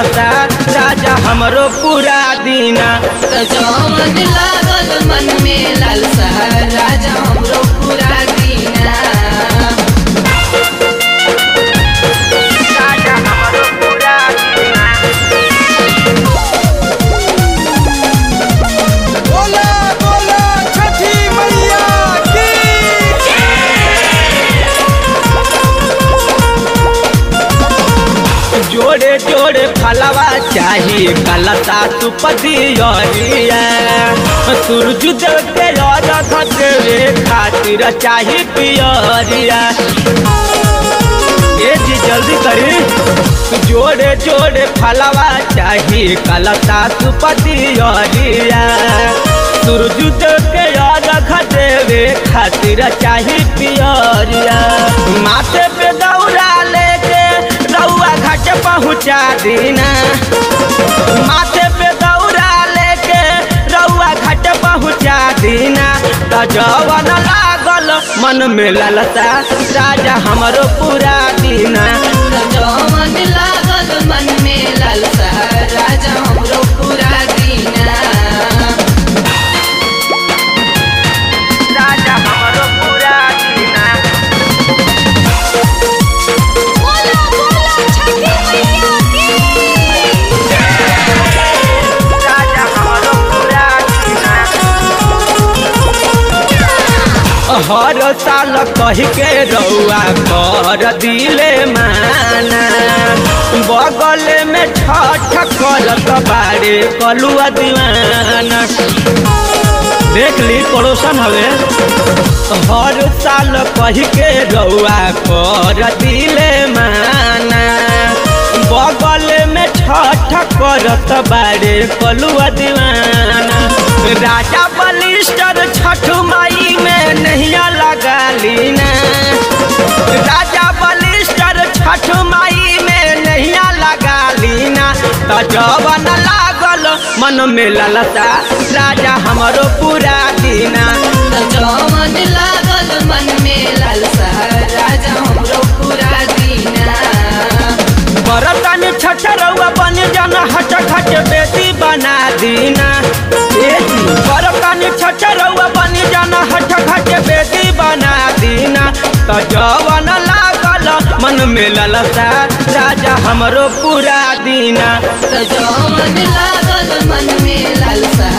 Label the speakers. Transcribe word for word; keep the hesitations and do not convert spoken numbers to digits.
Speaker 1: ललसा राजा हमरो पूरा दीना।
Speaker 2: जवन लागल मन में लालसा राजा हमरो पूरा दीना।
Speaker 1: राजा हमरो पूरा दीना।
Speaker 3: बोला बोला छठी मैया की।
Speaker 1: जोड़े जोड़े फलवा चाही कलता सुपतिया सूरज देव के रख देवे खातिर चाही पियरिया। ये जी जल्दी करी। जोड़े जोड़े फलवा चाही कलता सुपतिया सूरज देव के रख देवे खातिर चाही पियरिया। माथे पे दौड़ा लेके रउआ घाट पहुँचा दीना। माथे पे दौड़ा लेके रउआ घाट पहुँचा दीना। त जवन लागल मन में ललसा राजा हमरो पूरा दीना।
Speaker 2: जवन लागल मन में लालसा राजा हमरो पूरा दीना।
Speaker 1: राजा हमरो पूरा दीना।
Speaker 2: बोला बोला छठी मैया की।
Speaker 1: राजा हमरो पूरा दीना। हर साल कही के रउआ कर दिले माना। बगल में छठ करत बारे कलुआ दीवाना। देख ली पड़ोसन हवे। हर साल कही के रउआ कर दिले माना। बगल में छठ करत बारे कलुआ दीवाना। राजा बलिस्टर छठ माई में नैया लगा लीना। राजा बलिस्टर छठ माई में नैया लगा लीना। त जवन लागल मन में ललसा राजा हमरो पूरा दीना।
Speaker 2: जवन लागल मन में लालसा राजा हमरो पूरा दीना।
Speaker 1: बरतन छठ रउआ बन जाना हट खट बेटी बना दीना। बरतन छठ रउआ बन जाना हट खट बेटी बना दीना। त जवन लागल मन में ललसा राजा हमरो पूरा दीना।
Speaker 2: जवन लागल मन में लालसा